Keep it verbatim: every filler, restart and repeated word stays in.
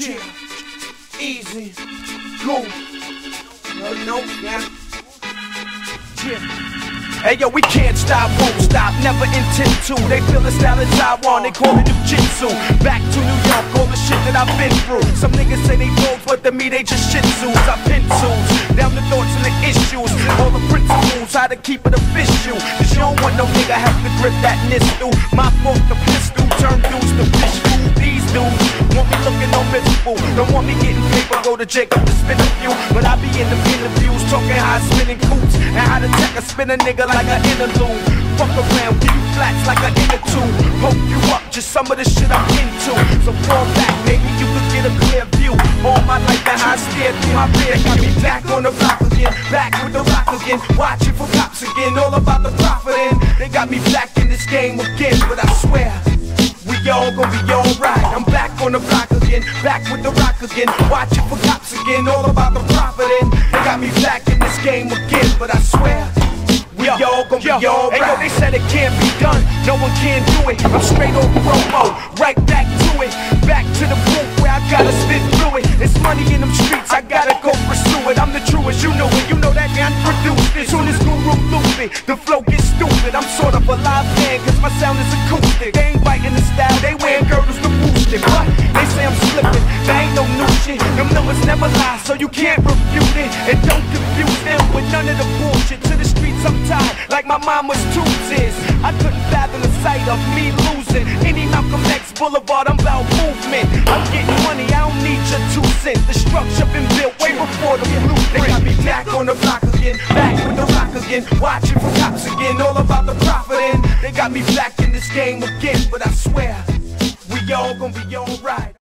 chill, easy, go. No, no, yeah. Chill. Hey yo, we can't stop, won't stop, never intend to. They feel the style in Taiwan, they call it Jiu-Jitsu. Back to New York, all the shit that I've been through. Some niggas say they dogs, but to me they just shih tzus. I pencils down the thoughts and the issues, all the principles, how to keep it official. Cause you don't want no nigga have to grip that nistle. My fault, the pistol, turn dudes to fish food. These dudes want me looking no miserable, don't want me getting paper, go to Jacob to spin a few. But I be in the interviews, talking how I spinning coops, and how to take a spin a nigga like an interlude. Fuck around, give you flats like an inner tube. Hope you up, just some of the shit I'm into. So fall back, maybe you could get a clear view. All my life and how I stare through my rear. Got me back on the block again, back with the rock again, watching for cops again, all about the profiting. They got me back in this game again, but I swear we all gon' be alright. I'm back on the block again, back with the rock again, watching for cops again, all about the profiting. They got me back in this game again, but I swear we all gon' be alright. Hey yo, they said it can't be done, no one can do it. I'm straight off promo, right back to it, back to the booth where I gotta spit through it. It's money in them streets, I gotta go pursue it. I'm the truest, you know it, you know that man produced it. Soon as Guru lose it, the flow gets stupid. I'm sort of a live band, cause my sound is acoustic. They ain't biting the style, they wearing girdles to boost it. But they say I'm slipping, there ain't no new shit. Them numbers never lie, so you can't refute it. And don't confuse them with none of the bullshit. To the streets I'm tied, like my mama's tubes is. I couldn't fathom the sight of me losing any Malcolm X Boulevard, I'm about movement. I'm getting money, I don't need your two cents. The structure been built way before the blueprint. They got me back on the block again, back with the rock again, watching for cops again, all about the profiting. They got me back in this game again, but I swear we all gon' be alright.